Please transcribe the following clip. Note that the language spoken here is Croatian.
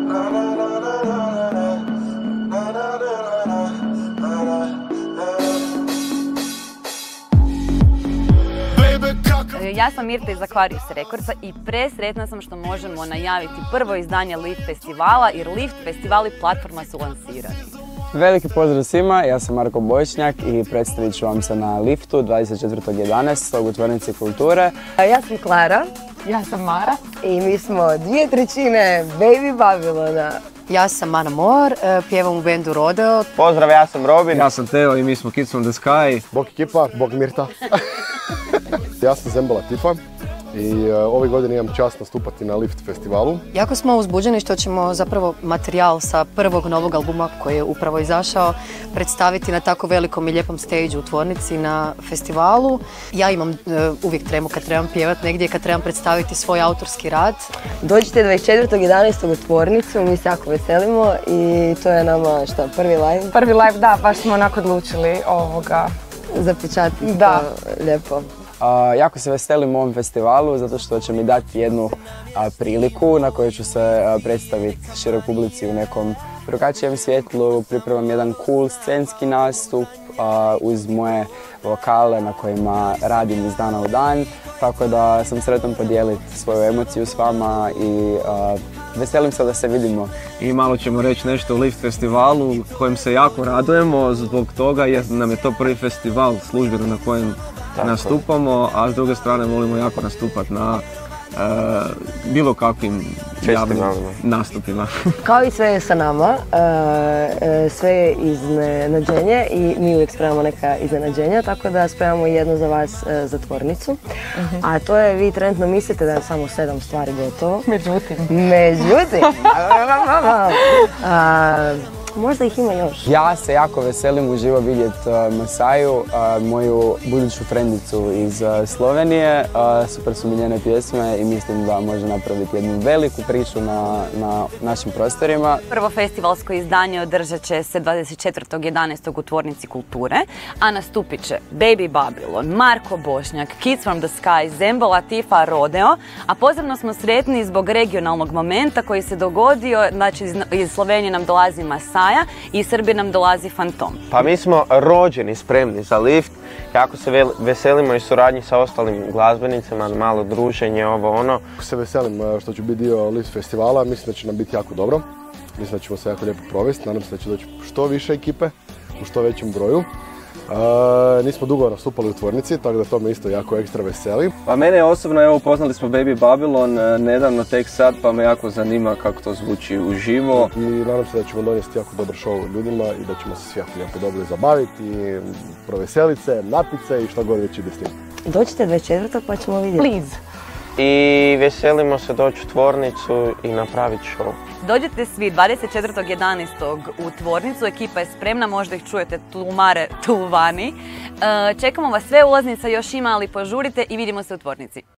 Ja sam Mirta iz Aquarius Recordsa i presretna sam što možemo najaviti prvo izdanje Lift festivala, jer Lift festival i platforma su lansirani. Veliki pozdrav svima, ja sam Marko Bošnjak i predstavit ću vam se na Liftu 24.11. u Tvornici kulture. Ja sam Klara. Ja sam Mara. I mi smo 2/3 Baby Babylona. Ja sam Ana Mor, pjevam u bendu Rodeo. Pozdrav, ja sam Robin. Ja sam Teo i mi smo Kids from the Sky. Bog ekipa, Bog Mirta. Ja sam Zemba Latifa i ove godine imam čast nastupati na Lift festivalu. Jako smo uzbuđeni što ćemo zapravo materijal sa prvog novog albuma koji je upravo izašao predstaviti na tako velikom i lijepom stage u Tvornici na festivalu. Ja imam uvijek tremu kad trebam pjevati negdje, kad trebam predstaviti svoj autorski rad. Dođite 24.11. u Tvornicu, mi se jako veselimo i to je nama prvi live? Prvi live, da, baš smo onako odlučili zapečatiti da. To lijepo. Jako se veselim ovom festivalu zato što će mi dati jednu priliku na kojoj ću se predstaviti široj publici u nekom drugačijem svjetlu. Pripremam jedan cool scenski nastup uz moje vokale na kojima radim iz dana u dan. Tako da sam sretan podijeliti svoju emociju s vama i veselim se da se vidimo. I malo ćemo reći nešto o Lift festivalu kojem se jako radujemo zbog toga jer nam je to prvi festival službeno na kojem nastupamo, a s druge strane volimo jako nastupati na bilo kakvim javnim nastupima. Kao i sve je sa nama, sve je iznenađenje i mi uvijek spremamo neka iznenađenja, tako da spremamo jedno za vas za Tvornicu. A to je, vi trenutno mislite da je samo 7 stvari gotovo. Međutim. Možda ih ima još. Ja se jako veselim uživo vidjeti Masaju, moju buduću frendicu iz Slovenije. Super su mi njene pjesme i mislim da može napraviti jednu veliku priču na našim prostorima. Prvo festivalsko izdanje održat će se 24.11. u Tvornici kulture, a nastupit će Baby Babylon, Marko Bošnjak, Kids from the Sky, Zemba Latifa, Rodeo, a posebno smo sretni zbog regionalnog momenta koji se dogodio, znači iz Slovenije nam dolazi Masaj, i Srbije nam dolazi Fantom. Pa mi smo rođeni spremni za Lift, jako se veselimo i suradnji sa ostalim glazbenicima, malo druženje, ovo ono. Se veselim što ću biti dio Lift festivala, mislim da će nam biti jako dobro. Mislim da ćemo se jako lijepo provesti, nadam se da će doći što više ekipe, u što većem broju. Nismo dugo nastupali u Tvornici, tako da to me isto jako ekstra veseli. Pa mene osobno, evo, upoznali smo Baby Babylon nedavno, tek sad, pa me jako zanima kako to zvuči uživo. I nadam se da ćemo donijeti jako dobar show ljudima i da ćemo se svi jako lijepo dobro zabaviti, proveseliti se, napiti se i šta god već ide s tim. Dođite 24. pa ćemo vidjeti. Please. I veselimo se doći u Tvornicu i napraviti show. Dođite svi 24.11. u Tvornicu, ekipa je spremna, možda ih čujete tulumare tu vani. Čekamo vas, sve ulaznica još ima, ali požurite i vidimo se u Tvornici.